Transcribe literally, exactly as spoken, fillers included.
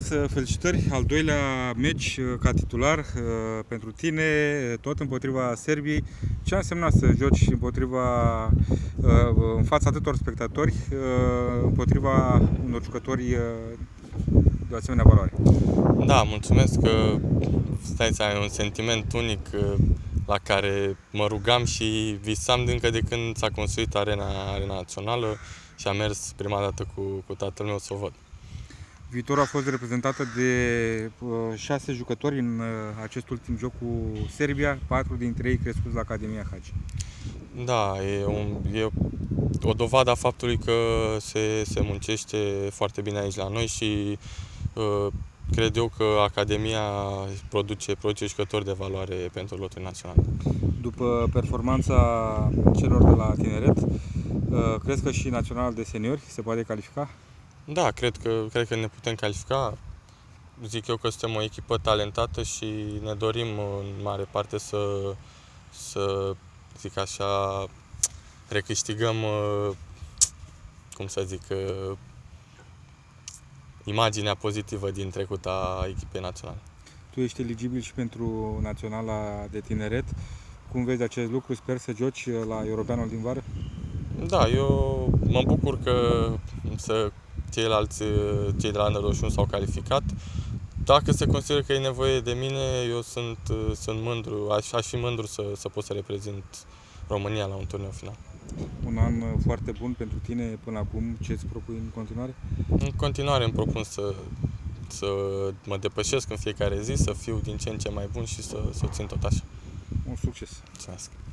Alex, felicitări, al doilea meci ca titular pentru tine, tot împotriva Serbiei. Ce a însemnat să joci împotriva, în fața atâtor spectatori, împotriva unor jucători de asemenea valoare? Da, mulțumesc că stai să ai un sentiment unic la care mă rugam și visam de încă de când s-a construit arena, arena națională și am mers prima dată cu, cu tatăl meu să o văd. Viitorul a fost reprezentată de uh, șase jucători în uh, acest ultim joc cu Serbia, patru dintre ei crescuți la Academia Hagi. Da, e, un, e o dovadă a faptului că se, se muncește foarte bine aici la noi și uh, cred eu că Academia produce, produce jucători de valoare pentru lotul național. După performanța celor de la tineret, uh, crezi că și național de seniori se poate califica? Da, cred că, cred că ne putem califica. Zic eu că suntem o echipă talentată și ne dorim în mare parte să, să zic așa, recâștigăm, cum să zic, imaginea pozitivă din trecut a echipei naționale. Tu ești eligibil și pentru naționala de tineret. Cum vezi acest lucru? Sper să joci la Europeanul din vară? Da, eu mă bucur că să ceilalți, cei de la Under douăzeci și unu s-au calificat. Dacă se consideră că e nevoie de mine, eu sunt, sunt mândru, aș, aș fi mândru să, să pot să reprezint România la un turneu final. Un an foarte bun pentru tine până acum. Ce îți propui în continuare? În continuare îmi propun să, să mă depășesc în fiecare zi, să fiu din ce în ce mai bun și să, să o țin tot așa. Un succes! Mulțumesc!